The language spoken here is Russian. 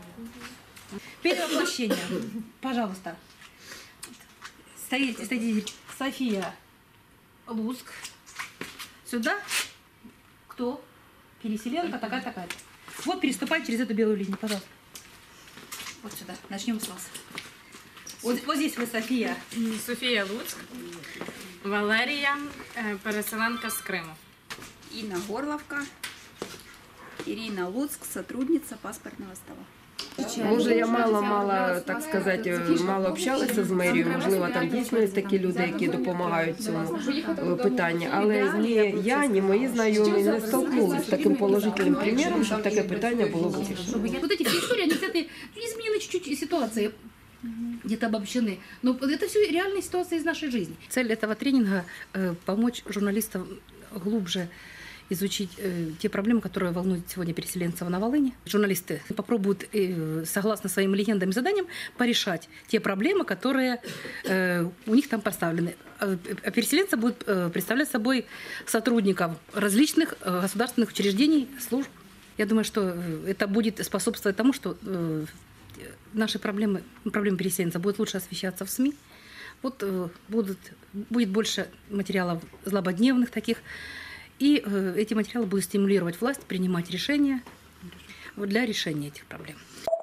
Перевоплощение. Пожалуйста. Стоите. София Луцк. Сюда. Кто? Переселенка такая-такая. Вот переступай через эту белую линию, пожалуйста. Вот сюда. Начнем с вас. Вот здесь вы, София. Софія Луцк. Валерія, переселенка з Криму. Инна Горловка. Ирина Луцк, сотрудница паспортного стола. Може, я мало, так сказати, мало общалася з мерією, можливо, там дійсно є такі люди, які допомагають цьому питанню, але ні я, ні мої знайомі не столкнулися з таким положительним приміром, щоб таке питання було вирішено. Вот эти все истории, они, кстати, изменены чуть-чуть ситуации, где-то обобщены. Но это все реальные ситуации из нашей жизни. Цель этого тренинга – помочь журналистам глубже изучить те проблемы, которые волнуют сегодня переселенцев на Волыни. Журналисты попробуют, согласно своим легендам и заданиям, порешать те проблемы, которые у них там поставлены. А переселенцы будут представлять собой сотрудников различных государственных учреждений, служб. Я думаю, что это будет способствовать тому, что наши проблемы переселенцев будут лучше освещаться в СМИ. Вот будет больше материалов злободневных таких. И эти материалы будут стимулировать власть принимать решения для решения этих проблем.